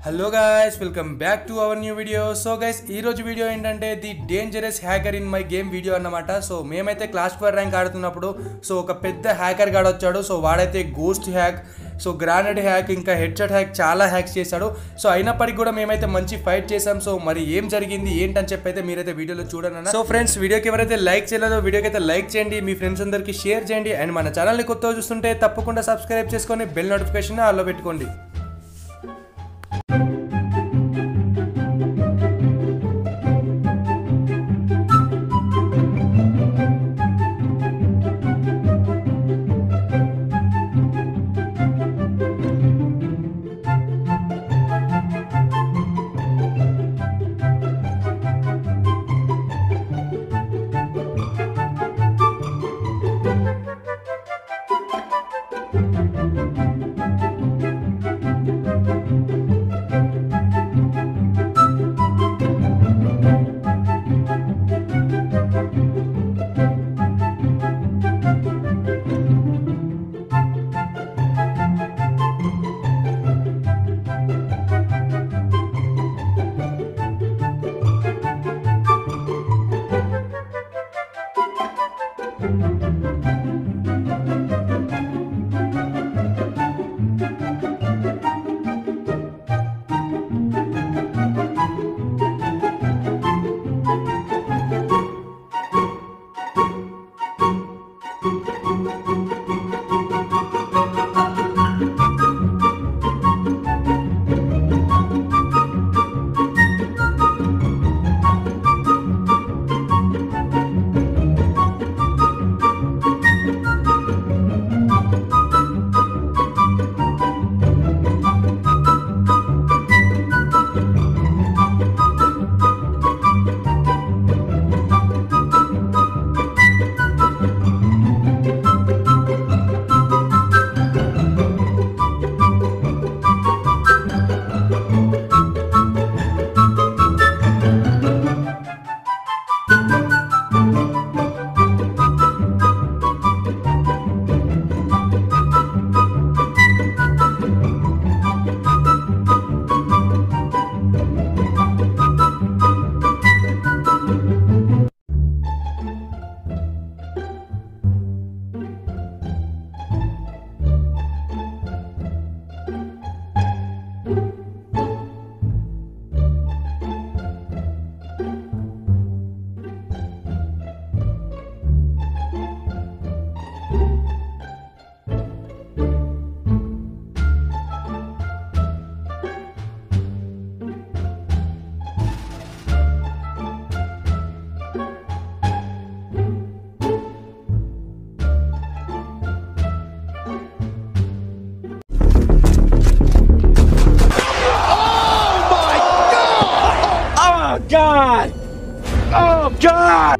Hello guys, welcome back to our new video. So guys, ఈ రోజు video ఏంటంటే the dangerous hacker in my game video అన్నమాట. So మేమైతే class 4 rank ఆడుతున్నప్పుడు ఒక పెద్ద హ్యాకర్ గాడు వచ్చాడు. సో వాడైతే గోస్ట్ హ్యాక్, గ్రానైడ్ హ్యాక్, ఇంకా హెడ్షాట్ హ్యాక్ చాలా హ్యాక్స్ చేశాడు. సో అయినప్పటికీ కూడా మేమైతే మంచి ఫైట్ చేసాం. సో మరి ఏం జరిగింది ఏంటని చెప్పి అయితే మీరైతే వీడియోలో చూడండి. సో ఫ్రెండ్స్, వీడియోకి ఎవరైతే లైక్ చేయలేదో వీడియోకి అయితే లైక్ చేయండి, మీ ఫ్రెండ్స్ అందరికీ షేర్ చేయండి. అండ్ మన ఛానల్ని కొత్తగా చూస్తుంటే తప్పకుండా సబ్స్క్రైబ్ చేసుకొని బెల్ నోటిఫికేషన్ ఆల్లో పెట్టుకోండి. God! Oh God!